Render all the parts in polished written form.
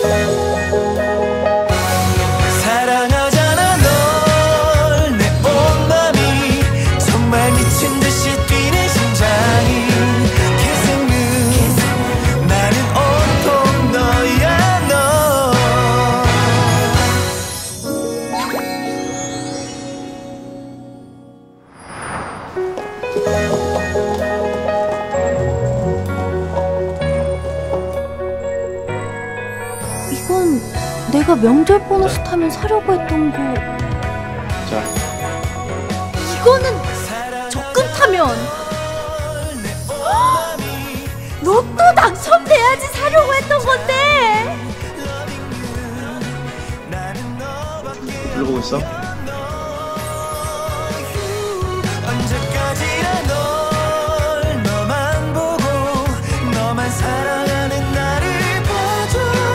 사랑하잖아 널 내 온 맘이 정말 미친 듯이 뛰는 심장이 계속은 나는 온통 너야 너. 이건 내가 명절 보너스 타면 사려고 했던 거. 자, 이거는 적금 타면 로또 당첨돼야지 사려고 했던 건데. 불러보고 있어? 언제까지나 널 너만 보고 너만 사랑하는 나를 봐줘.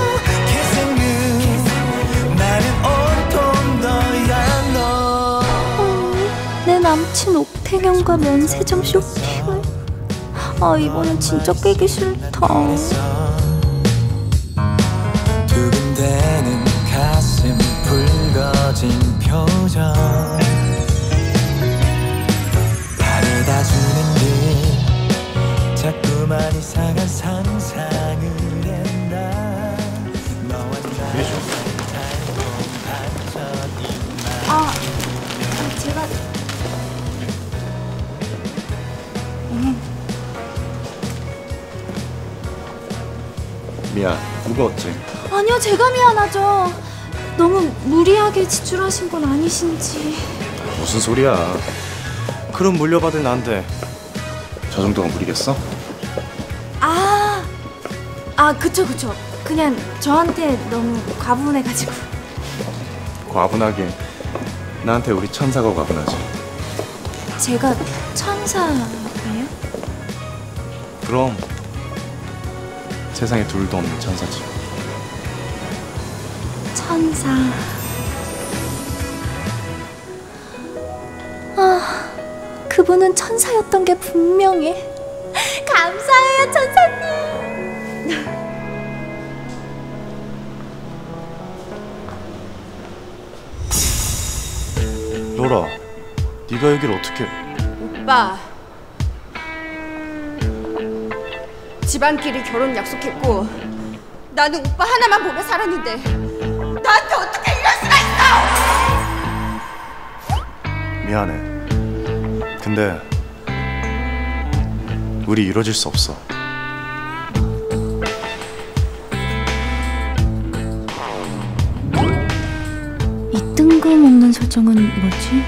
계속은 나는 온통 너야 너. 내 남친 옥태경과 면세점 쇼핑을. 아, 이번엔 진짜 깨기 싫다. 두근대는 가슴 붉어진 표정 바래다 주는 게 자꾸만 이상한 상상을 했나. 너와 나의 아, 제가 미안, 무거웠지? 아니요, 제가 미안하죠. 너무 무리하게 지출하신 건 아니신지. 무슨 소리야. 그럼 물려받을 나한테 저 정도가 무리겠어? 그쵸. 그냥 저한테 너무 과분해가지고. 과분하긴 나한테 우리 천사가 과분하지. 제가 천사예요? 그럼 세상에 둘도 없는 천사지. 천사. 그분은 천사였던 게 분명해. 감사해요, 천사님. 로라, 네가 여기를 어떻게... 오빠, 집안끼리 결혼 약속했고 나는 오빠 하나만 보며 살았는데 나한테 어떻게 이럴 수가 있어! 미안해. 근데 우리 이뤄질 수 없어. 이 뜬금없는 설정은 뭐지?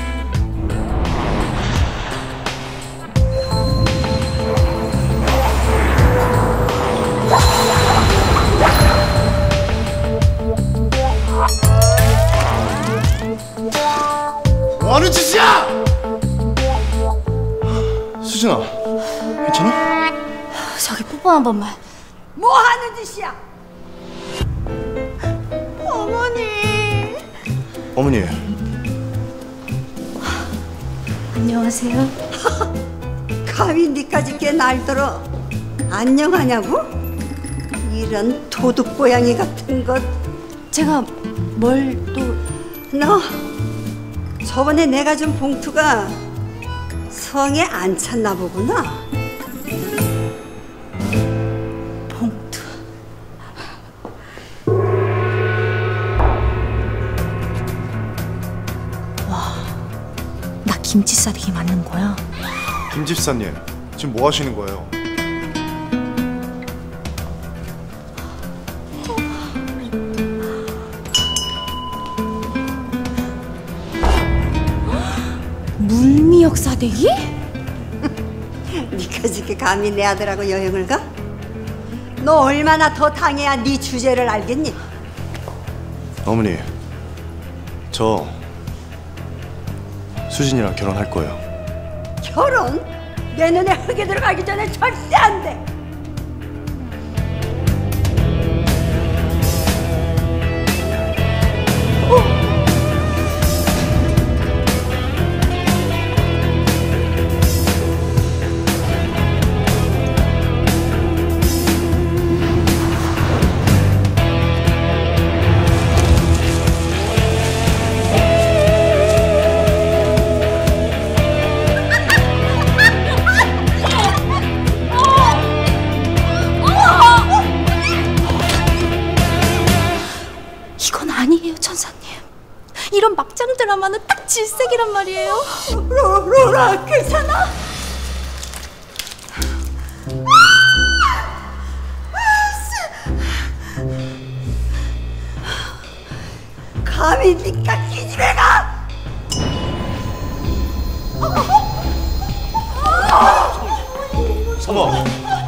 뭐하는 짓이야! 수진아, 괜찮아? 저기 뽀뽀 한 번만. 뭐 하는 짓이야! 어머니! 어머니, 안녕하세요. 감히 니까지 꽤 날 들어 안녕하냐고? 이런 도둑고양이 같은 것. 제가 뭘 또... 너 저번에 내가 준 봉투가 성에 안 찼나 보구나. 봉투... 와... 나 김치 싸대기 맞는 거야? 김 집사님, 지금 뭐 하시는 거예요? 물미역 싸대기? 니까짓게 감히 내 아들하고 여행을 가? 너 얼마나 더 당해야 네 주제를 알겠니? 어머니, 저 수진이랑 결혼할 거예요. 결혼? 내 눈에 흙이 들어가기 전에 절대 안 돼! 이런 막장 드라마는 딱 질색이란 말이에요. 로라 괜찮아? 감히 니가 이 집에 가! 어머!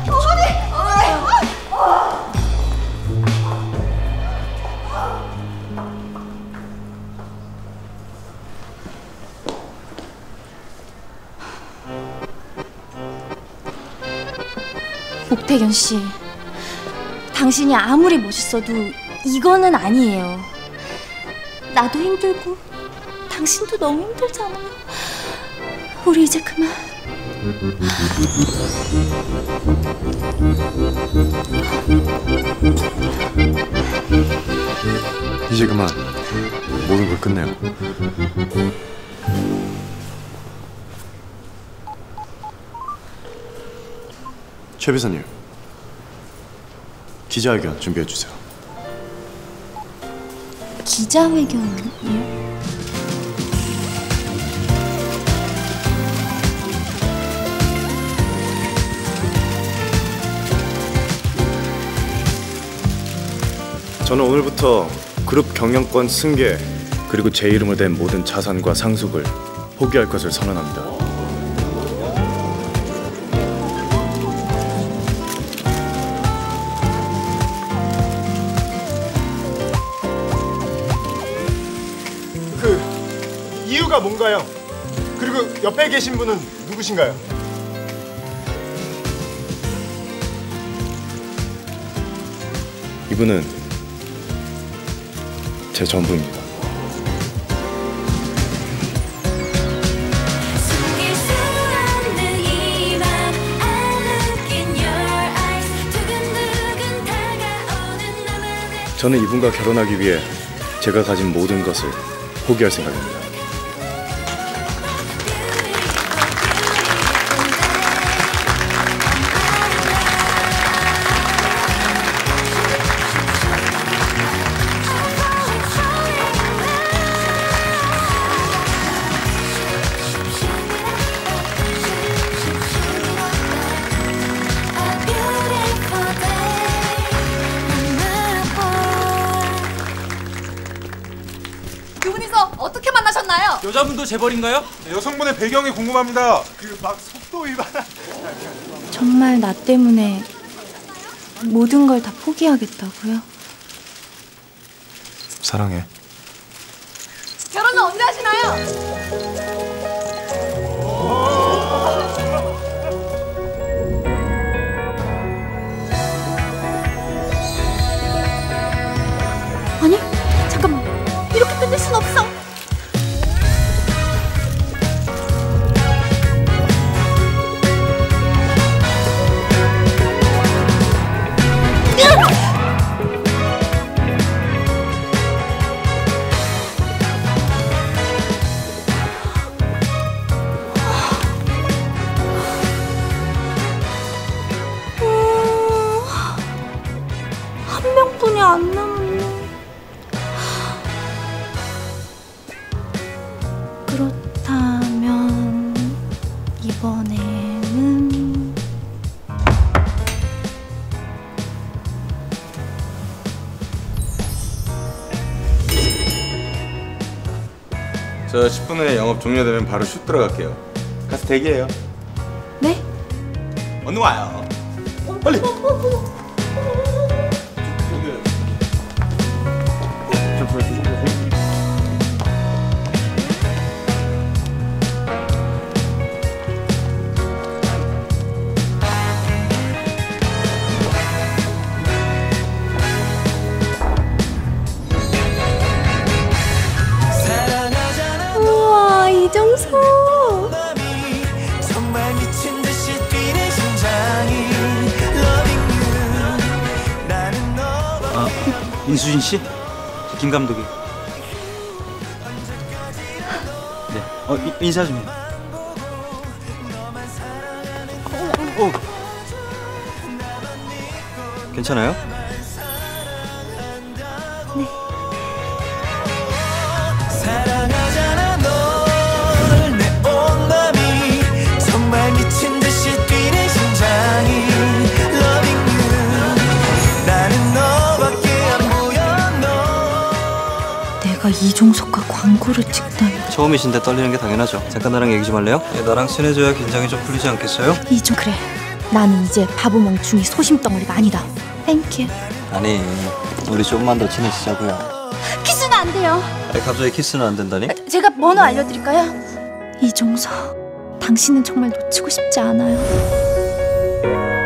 옥태견 씨, 당신이 아무리 멋있어도 이거는 아니에요. 나도 힘들고 당신도 너무 힘들잖아요. 우리 이제 그만. 이제 그만 모든 걸 끝내요. 최 비서님, 기자회견 준비해 주세요. 기자회견이요? 저는 오늘부터 그룹 경영권 승계 그리고 제 이름으로 된 모든 자산과 상속을 포기할 것을 선언합니다. 그 이유가 뭔가요? 그리고 옆에 계신 분은 누구신가요? 이분은 제 전부입니다. 저는 이분과 결혼하기 위해 제가 가진 모든 것을 포기할 생각입니다. 두 분이서 어떻게 만나셨나요? 여자분도 재벌인가요? 여성분의 배경이 궁금합니다. 그 막 속도 위반. 정말 나 때문에 모든 걸 다 포기하겠다고요? 사랑해. 결혼은 언제 하시나요? 아니, 잠깐만. 이렇게 끝낼 순 없어. 한 명뿐이 안 남았네. 그렇다면 이번에는 저 10분 후에 영업 종료되면 바로 슛 들어갈게요. 가서 대기해요. 네? 얼른 와요. 빨리. 우와, 이정수. 정말 미친 듯이 뛰는 심장이 Loving you. 나는 너와 인수진 씨? 김 감독이. 네. 인사 좀 해요. 괜찮아요? 사랑 내가 이종석과 광고를 찍다니. 처음이신데 떨리는 게 당연하죠. 잠깐 나랑 얘기 좀 할래요? 나랑 친해져야 긴장이 좀 풀리지 않겠어요? 그래. 나는 이제 바보 멍충이 소심덩어리가 아니다. 땡큐. 아니, 우리 좀만 더 친해지자고요. 키스는 안 돼요. 아니, 갑자기 키스는 안 된다니? 제가 번호 알려드릴까요? 이종석, 당신은 정말 놓치고 싶지 않아요.